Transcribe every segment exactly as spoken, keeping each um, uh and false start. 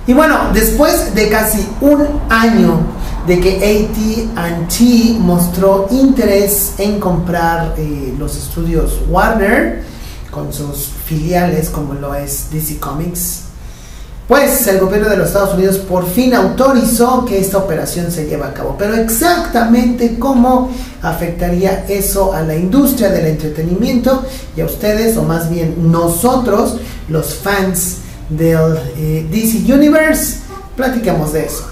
Y bueno, después de casi un año de que A T and T mostró interés en comprar eh, los estudios Warner con sus filiales como lo es D C Comics, pues el gobierno de los Estados Unidos por fin autorizó que esta operación se lleve a cabo. Pero exactamente cómo afectaría eso a la industria del entretenimiento y a ustedes, o más bien nosotros, los fans del eh, D C Universe, platiquemos de eso.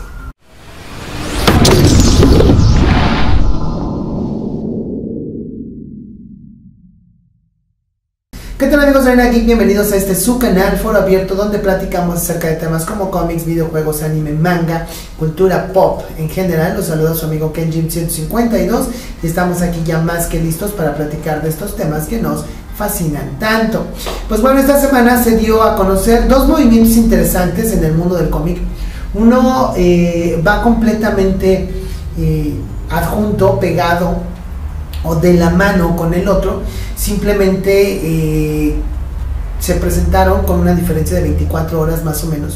¿Qué tal, amigos de Arena Geek? Bienvenidos a este su canal Foro Abierto, donde platicamos acerca de temas como cómics, videojuegos, anime, manga, cultura pop en general. Los saluda su amigo Ken Jim ciento cincuenta y dos y estamos aquí ya más que listos para platicar de estos temas que nos fascinan tanto. Pues bueno, esta semana se dio a conocer dos movimientos interesantes en el mundo del cómic. Uno eh, va completamente eh, adjunto, pegado o de la mano con el otro. Simplemente eh, se presentaron con una diferencia de veinticuatro horas más o menos,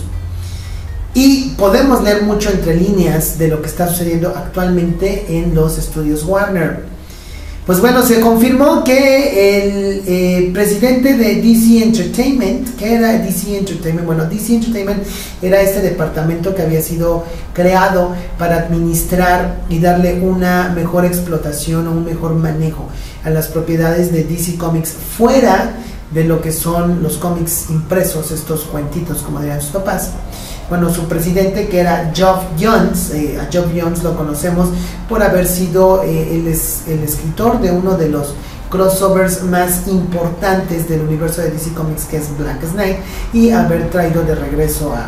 y podemos leer mucho entre líneas de lo que está sucediendo actualmente en los estudios Warner. Pues bueno, se confirmó que el eh, presidente de D C Entertainment, que era D C Entertainment, bueno, D C Entertainment era este departamento que había sido creado para administrar y darle una mejor explotación o un mejor manejo a las propiedades de D C Comics fuera de lo que son los cómics impresos, estos cuentitos como dirían sus papás. Bueno, su presidente, que era Geoff Johns, eh, a Geoff Johns lo conocemos por haber sido eh, el, es, el escritor de uno de los crossovers más importantes del universo de D C Comics, que es Black Knight, y haber traído de regreso a,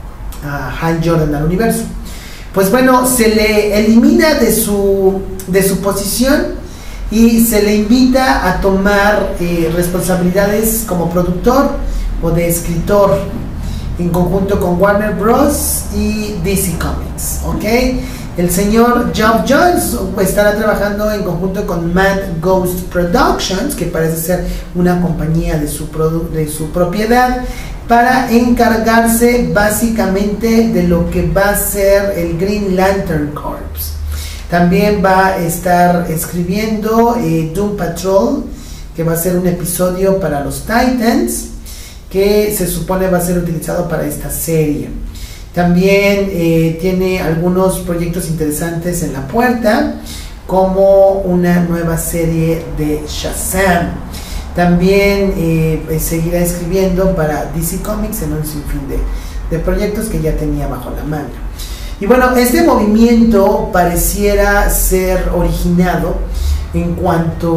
a Hal Jordan al universo. Pues bueno, se le elimina de su, de su posición y se le invita a tomar eh, responsabilidades como productor o de escritor en conjunto con Warner Bros. Y D C Comics, ¿ok? El señor Geoff Johns estará trabajando en conjunto con Mad Ghost Productions, que parece ser una compañía de su, de su propiedad, para encargarse básicamente de lo que va a ser el Green Lantern Corps. También va a estar escribiendo eh, Doom Patrol, que va a ser un episodio para los Titans, que se supone va a ser utilizado para esta serie. También eh, tiene algunos proyectos interesantes en la puerta, como una nueva serie de Shazam. También eh, seguirá escribiendo para D C Comics en un sinfín de, de proyectos que ya tenía bajo la manga. Y bueno, este movimiento pareciera ser originado en cuanto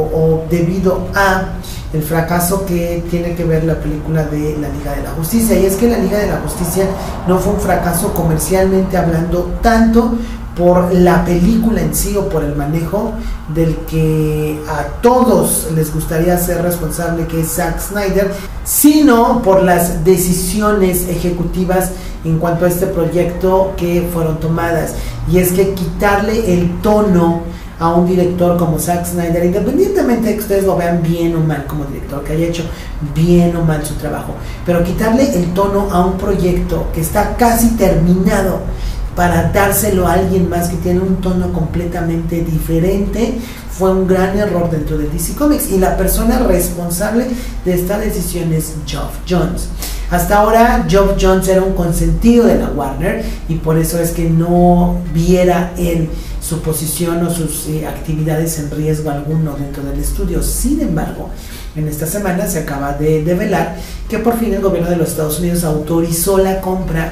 o debido a el fracaso que tiene que ver la película de la Liga de la Justicia. Y es que la Liga de la Justicia no fue un fracaso comercialmente hablando, tanto por la película en sí o por el manejo del que a todos les gustaría ser responsable, que es Zack Snyder, sino por las decisiones ejecutivas en cuanto a este proyecto que fueron tomadas. Y es que quitarle el tono a un director como Zack Snyder, independientemente de que ustedes lo vean bien o mal como director, que haya hecho bien o mal su trabajo, pero quitarle el tono a un proyecto que está casi terminado para dárselo a alguien más que tiene un tono completamente diferente, fue un gran error dentro de D C Comics, y la persona responsable de esta decisión es Geoff Johns. Hasta ahora Geoff Johns era un consentido de la Warner, y por eso es que no viera él su posición o sus eh, actividades en riesgo alguno dentro del estudio. Sin embargo, en esta semana se acaba de develar que por fin el gobierno de los Estados Unidos autorizó la compra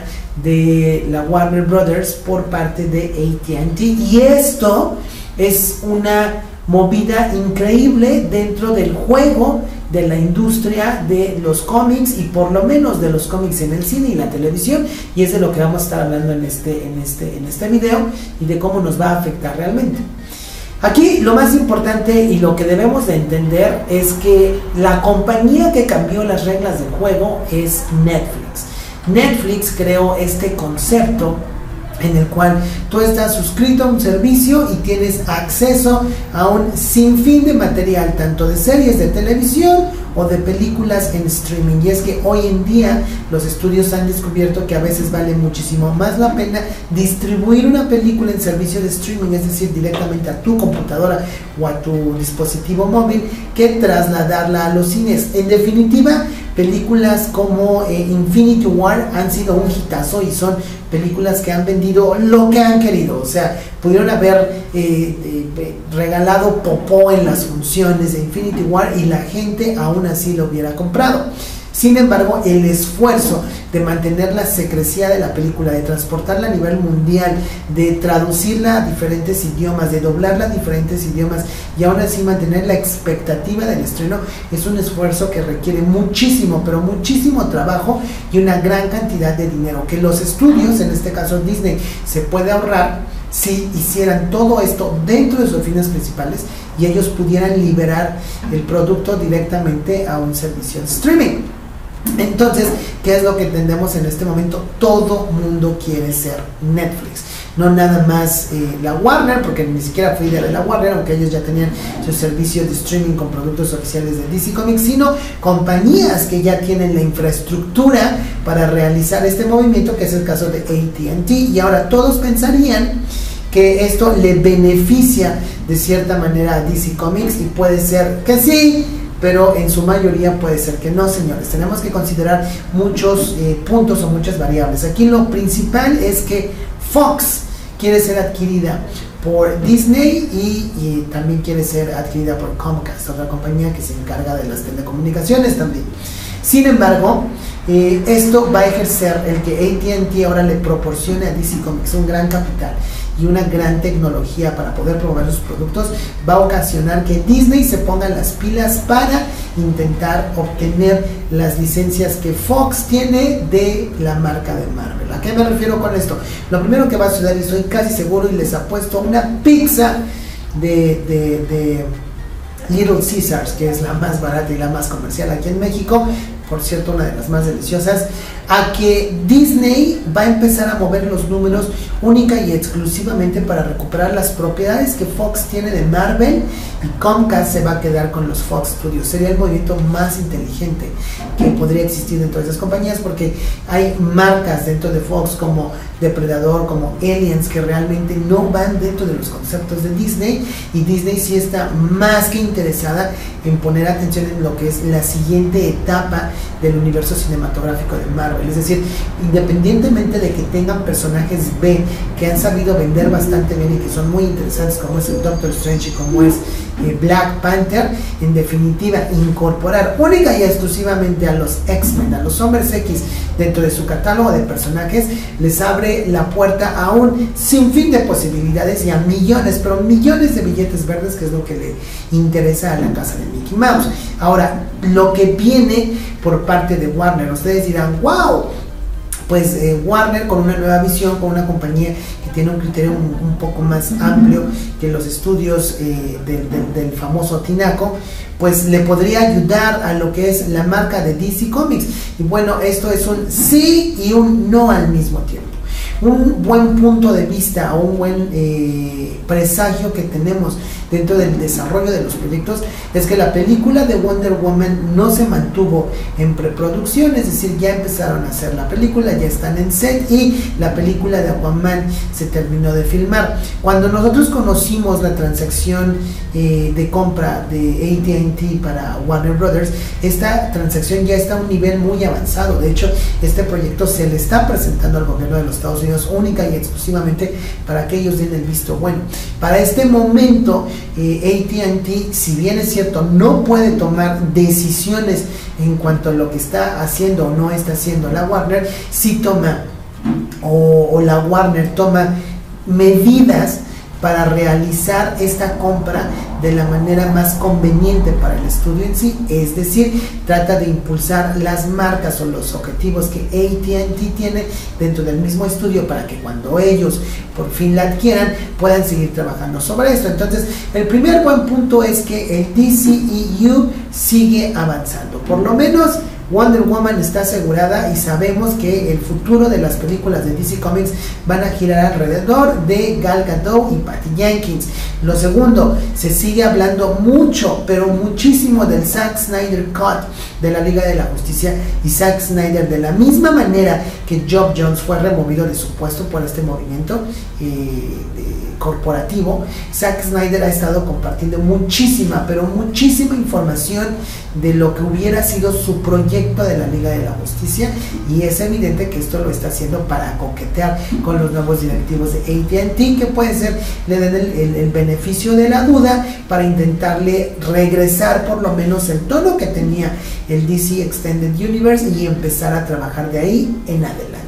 de la Warner Brothers por parte de A T and T, y esto es una movida increíble dentro del juego de la industria de los cómics, y por lo menos de los cómics en el cine y la televisión, y es de lo que vamos a estar hablando en este, en este, en este video, y de cómo nos va a afectar realmente. Aquí lo más importante y lo que debemos de entender es que la compañía que cambió las reglas del juego es Netflix. Netflix creó este concepto en el cual tú estás suscrito a un servicio y tienes acceso a un sinfín de material, tanto de series de televisión o de películas en streaming. Y es que hoy en día los estudios han descubierto que a veces vale muchísimo más la pena distribuir una película en servicio de streaming, es decir, directamente a tu computadora o a tu dispositivo móvil, que trasladarla a los cines. En definitiva, películas como eh, Infinity War han sido un hitazo y son películas que han vendido lo que han querido. O sea, pudieron haber eh, eh, regalado popó en las funciones de Infinity War y la gente aún así lo hubiera comprado. Sin embargo, el esfuerzo de mantener la secrecía de la película, de transportarla a nivel mundial, de traducirla a diferentes idiomas, de doblarla a diferentes idiomas y aún así mantener la expectativa del estreno, es un esfuerzo que requiere muchísimo, pero muchísimo trabajo y una gran cantidad de dinero que los estudios, en este caso Disney, se puede ahorrar si hicieran todo esto dentro de sus fines principales y ellos pudieran liberar el producto directamente a un servicio de streaming. Entonces, ¿qué es lo que entendemos en este momento? Todo mundo quiere ser Netflix, no nada más eh, la Warner, porque ni siquiera fui de la Warner, aunque ellos ya tenían sus servicios de streaming con productos oficiales de D C Comics, sino compañías que ya tienen la infraestructura para realizar este movimiento, que es el caso de A T and T, y ahora todos pensarían que esto le beneficia de cierta manera a D C Comics, y puede ser que sí, pero en su mayoría puede ser que no, señores. Tenemos que considerar muchos eh, puntos o muchas variables. Aquí lo principal es que Fox quiere ser adquirida por Disney y, y también quiere ser adquirida por Comcast, otra compañía que se encarga de las telecomunicaciones también. Sin embargo, eh, esto va a ejercer el que A T and T ahora le proporcione a D C Comics un gran capital y una gran tecnología para poder promover sus productos, va a ocasionar que Disney se ponga las pilas para intentar obtener las licencias que Fox tiene de la marca de Marvel. ¿A qué me refiero con esto? Lo primero que va a suceder, y estoy casi seguro y les apuesto, una pizza de, de, de Little Caesars, que es la más barata y la más comercial aquí en México, por cierto, una de las más deliciosas, a que Disney va a empezar a mover los números única y exclusivamente para recuperar las propiedades que Fox tiene de Marvel, y Comcast se va a quedar con los Fox Studios. Sería el movimiento más inteligente que podría existir dentro de esas compañías, porque hay marcas dentro de Fox como Depredador, como Aliens, que realmente no van dentro de los conceptos de Disney, y Disney sí está más que interesada en poner atención en lo que es la siguiente etapa del universo cinematográfico de Marvel. Es decir, independientemente de que tengan personajes B que han sabido vender bastante bien y que son muy interesantes, como es el Doctor Strange y como es eh, Black Panther, en definitiva, incorporar única y exclusivamente a los X-Men, a los Hombres X, dentro de su catálogo de personajes, les abre la puerta a un sinfín de posibilidades y a millones, pero millones de billetes verdes, que es lo que le interesa a la casa de Mickey Mouse. Ahora, lo que viene por parte de Warner, ustedes dirán, wow, pues eh, Warner con una nueva visión, con una compañía que tiene un criterio un, un poco más amplio que los estudios eh, del, del, del famoso Tinaco, pues le podría ayudar a lo que es la marca de D C Comics. Y bueno, esto es un sí y un no al mismo tiempo. Un buen punto de vista o un buen eh, presagio que tenemos dentro del desarrollo de los proyectos es que la película de Wonder Woman no se mantuvo en preproducción, es decir, ya empezaron a hacer la película, ya están en set, y la película de Aquaman se terminó de filmar. Cuando nosotros conocimos la transacción eh, de compra de A T and T para Warner Brothers, esta transacción ya está a un nivel muy avanzado. De hecho, este proyecto se le está presentando al gobierno de los Estados Unidos única y exclusivamente para que ellos den el visto bueno. Para este momento, eh, A T and T, si bien es cierto, no puede tomar decisiones en cuanto a lo que está haciendo o no está haciendo la Warner, sí toma, o, o la Warner toma medidas para realizar esta compra de la manera más conveniente para el estudio en sí. Es decir, trata de impulsar las marcas o los objetivos que A T and T tiene dentro del mismo estudio, para que cuando ellos por fin la adquieran puedan seguir trabajando sobre esto. Entonces, el primer buen punto es que el D C E U sigue avanzando, por lo menos Wonder Woman está asegurada y sabemos que el futuro de las películas de D C Comics van a girar alrededor de Gal Gadot y Patty Jenkins. Lo segundo, se sigue hablando mucho, pero muchísimo del Zack Snyder Cut de la Liga de la Justicia, y Zack Snyder, de la misma manera que Geoff Johns fue removido de su puesto por este movimiento eh, eh, corporativo, Zack Snyder ha estado compartiendo muchísima, pero muchísima información de lo que hubiera sido su proyecto de la Liga de la Justicia, y es evidente que esto lo está haciendo para coquetear con los nuevos directivos de A T and T, que puede ser, le den el, el, el beneficio de la duda para intentarle regresar por lo menos el tono que tenía el D C Extended Universe y empezar a trabajar de ahí en adelante.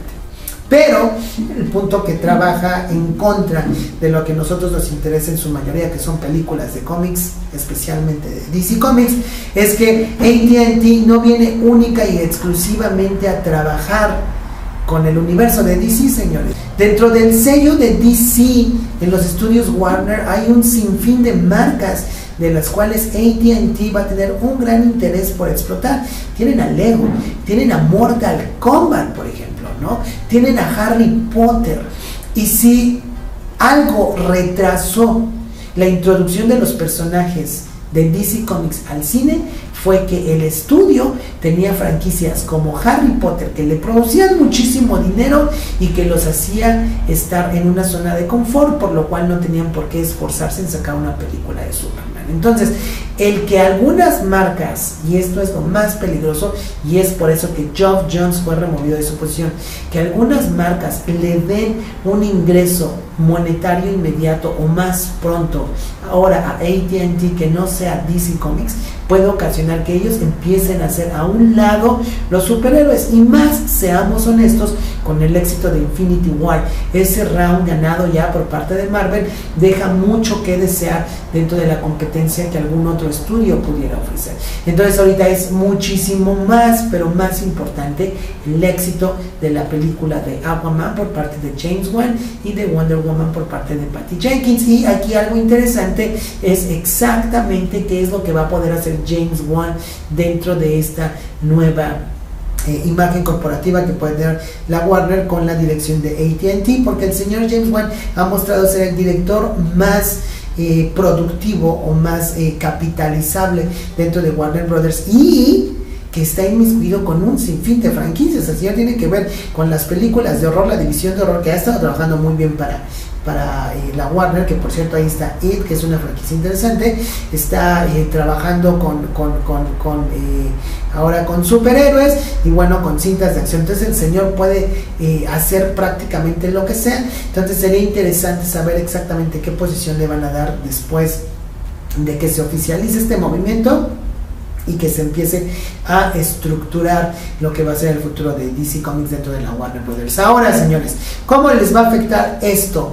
Pero el punto que trabaja en contra de lo que a nosotros nos interesa en su mayoría, que son películas de cómics, especialmente de D C Comics, es que A T and T no viene única y exclusivamente a trabajar con el universo de D C, señores. Dentro del sello de D C, en los estudios Warner, hay un sinfín de marcas de las cuales A T and T va a tener un gran interés por explotar. Tienen a Lego, tienen a Mortal Kombat, por ejemplo, ¿no? Tienen a Harry Potter. Y si algo retrasó la introducción de los personajes de D C Comics al cine, fue que el estudio tenía franquicias como Harry Potter que le producían muchísimo dinero y que los hacía estar en una zona de confort, por lo cual no tenían por qué esforzarse en sacar una película de Superman. Entonces, el que algunas marcas, y esto es lo más peligroso, y es por eso que Geoff Johns fue removido de su posición, que algunas marcas le den un ingreso monetario inmediato o más pronto ahora a A T and T que no sea D C Comics, puede ocasionar que ellos empiecen a hacer a un lado los superhéroes. Y más, seamos honestos, con el éxito de Infinity War, ese round ganado ya por parte de Marvel deja mucho que desear dentro de la competencia que algún otro estudio pudiera ofrecer. Entonces ahorita es muchísimo más, pero más importante el éxito de la película de Aquaman por parte de James Wan y de Wonder Woman por parte de Patty Jenkins. Y aquí algo interesante es exactamente qué es lo que va a poder hacer James Wan dentro de esta nueva eh, imagen corporativa que puede tener la Warner con la dirección de A T and T, porque el señor James Wan ha mostrado ser el director más eh, productivo o más eh, capitalizable dentro de Warner Brothers, y que está inmiscuido con un sinfín de franquicias. El señor tiene que ver con las películas de horror, la división de horror, que ha estado trabajando muy bien para para eh, la Warner, que por cierto ahí está It, que es una franquicia interesante. Está eh, trabajando con, con, con, con eh, ahora con superhéroes y bueno, con cintas de acción. Entonces el señor puede eh, hacer prácticamente lo que sea. Entonces sería interesante saber exactamente qué posición le van a dar después de que se oficialice este movimiento y que se empiece a estructurar lo que va a ser el futuro de D C Comics dentro de la Warner Brothers. Ahora, señores, ¿cómo les va a afectar esto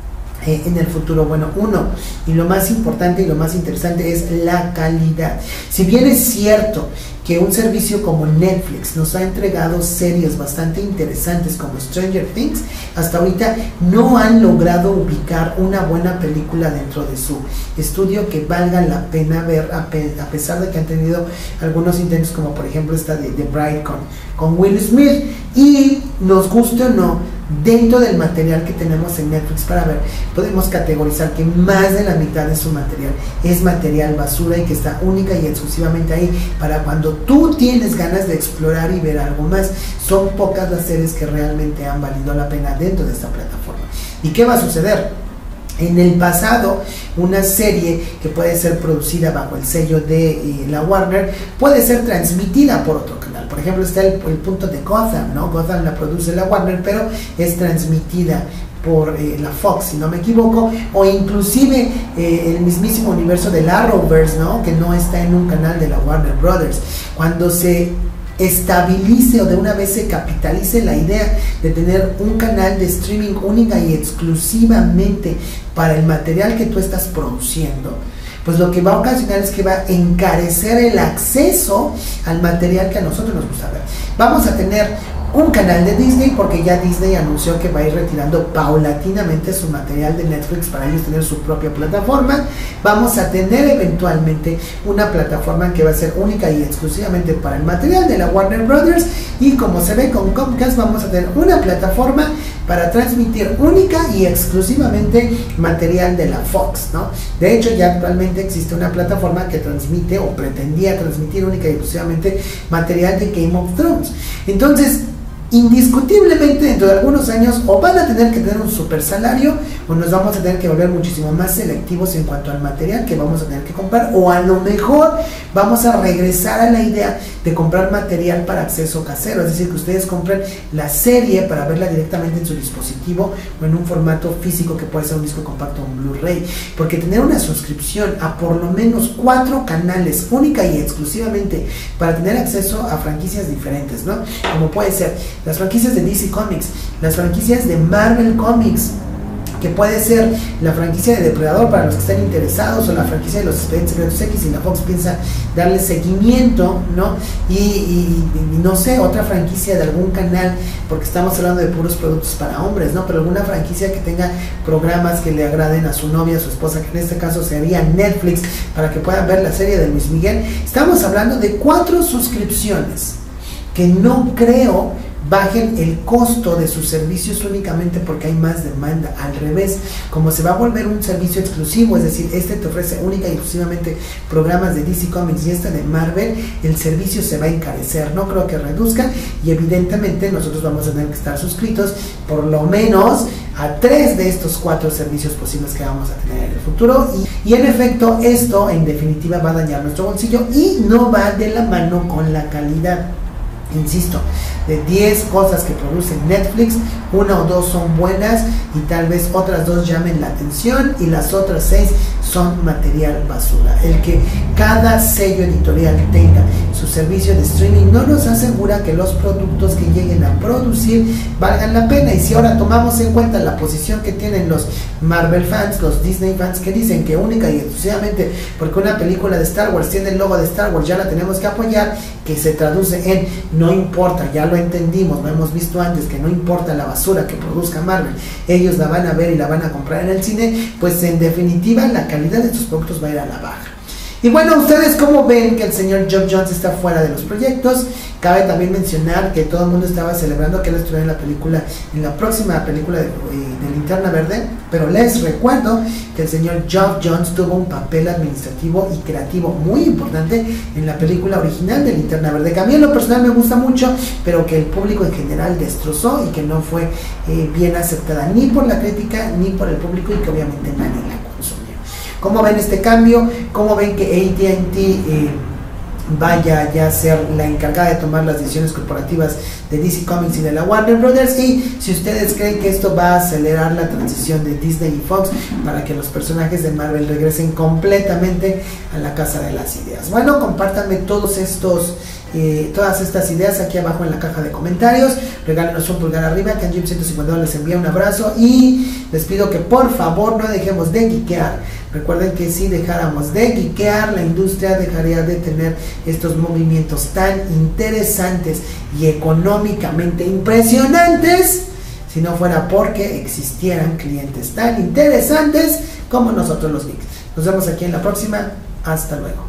Eh, en el futuro? Bueno, uno, y lo más importante y lo más interesante, es la calidad. Si bien es cierto que un servicio como Netflix nos ha entregado series bastante interesantes como Stranger Things, hasta ahorita no han logrado ubicar una buena película dentro de su estudio que valga la pena ver, a, pe a pesar de que han tenido algunos intentos, como por ejemplo esta de The Bride con, con Will Smith. Y nos guste o no, dentro del material que tenemos en Netflix para ver, podemos categorizar que más de la mitad de su material es material basura y que está única y exclusivamente ahí para cuando tú tienes ganas de explorar y ver algo más. Son pocas las series que realmente han valido la pena dentro de esta plataforma. ¿Y qué va a suceder? En el pasado, una serie que puede ser producida bajo el sello de eh, la Warner puede ser transmitida por otro canal. Por ejemplo, está el, el punto de Gotham, ¿no? Gotham la produce la Warner, pero es transmitida por eh, la Fox, si no me equivoco, o inclusive eh, el mismísimo universo del Arrowverse, ¿no? Que no está en un canal de la Warner Brothers. Cuando se estabilice o de una vez se capitalice la idea de tener un canal de streaming única y exclusivamente para el material que tú estás produciendo, pues lo que va a ocasionar es que va a encarecer el acceso al material que a nosotros nos gusta ver. Vamos a tener un canal de Disney, porque ya Disney anunció que va a ir retirando paulatinamente su material de Netflix para ellos tener su propia plataforma. Vamos a tener eventualmente una plataforma que va a ser única y exclusivamente para el material de la Warner Brothers, y como se ve con Comcast vamos a tener una plataforma para transmitir única y exclusivamente material de la Fox, ¿no? De hecho, ya actualmente existe una plataforma que transmite o pretendía transmitir única y exclusivamente material de Game of Thrones. Entonces, indiscutiblemente dentro de algunos años o van a tener que tener un super salario, o nos vamos a tener que volver muchísimo más selectivos en cuanto al material que vamos a tener que comprar, o a lo mejor vamos a regresar a la idea de comprar material para acceso casero, es decir, que ustedes compren la serie para verla directamente en su dispositivo o en un formato físico que puede ser un disco compacto o un Blu-ray, porque tener una suscripción a por lo menos cuatro canales única y exclusivamente para tener acceso a franquicias diferentes, ¿no? Como puede ser las franquicias de D C Comics, las franquicias de Marvel Comics, que puede ser la franquicia de Depredador para los que estén interesados, o la franquicia de los Expedientes Secretos X, y la Fox piensa darle seguimiento, ¿no? Y, y, y no sé, otra franquicia de algún canal, porque estamos hablando de puros productos para hombres, ¿no? Pero alguna franquicia que tenga programas que le agraden a su novia, a su esposa, que en este caso sería Netflix, para que puedan ver la serie de Luis Miguel. Estamos hablando de cuatro suscripciones que no creo bajen el costo de sus servicios únicamente porque hay más demanda. Al revés, como se va a volver un servicio exclusivo, es decir, este te ofrece única y exclusivamente programas de D C Comics y este de Marvel, el servicio se va a encarecer, no creo que reduzca, y evidentemente nosotros vamos a tener que estar suscritos por lo menos a tres de estos cuatro servicios posibles que vamos a tener en el futuro, y, y en efecto esto en definitiva va a dañar nuestro bolsillo y no va de la mano con la calidad. Insisto, de diez cosas que produce Netflix, una o dos son buenas y tal vez otras dos llamen la atención, y las otras seis son material basura. El que cada sello editorial tenga su servicio de streaming no nos asegura que los productos que lleguen a producir valgan la pena. Y si ahora tomamos en cuenta la posición que tienen los Marvel fans, los Disney fans, que dicen que única y exclusivamente porque una película de Star Wars tiene el logo de Star Wars ya la tenemos que apoyar, que se traduce en no importa, ya lo entendimos, lo hemos visto antes, que no importa la basura que produzca Marvel, ellos la van a ver y la van a comprar en el cine, pues en definitiva la calidad de estos productos va a ir a la baja. Y bueno, ustedes cómo ven que el señor Geoff Johns está fuera de los proyectos. Cabe también mencionar que todo el mundo estaba celebrando que él estuviera en la película, en la próxima película de, de Linterna Verde, pero les recuerdo que el señor Geoff Johns tuvo un papel administrativo y creativo muy importante en la película original de Linterna Verde, que a mí en lo personal me gusta mucho, pero que el público en general destrozó y que no fue eh, bien aceptada ni por la crítica ni por el público, y que obviamente nadie la consumió. ¿Cómo ven este cambio? ¿Cómo ven que A T and T eh, vaya ya a ser la encargada de tomar las decisiones corporativas de D C Comics y de la Warner Brothers? Y si ustedes creen que esto va a acelerar la transición de Disney y Fox para que los personajes de Marvel regresen completamente a la casa de las ideas. Bueno, compártanme todos estos Eh, todas estas ideas aquí abajo en la caja de comentarios. Regálenos un pulgar arriba. que Jim ciento cincuenta les envía un abrazo y les pido que por favor no dejemos de geekear. Recuerden que si dejáramos de geekear, la industria dejaría de tener estos movimientos tan interesantes y económicamente impresionantes si no fuera porque existieran clientes tan interesantes como nosotros los geeks. Nos vemos aquí en la próxima. Hasta luego.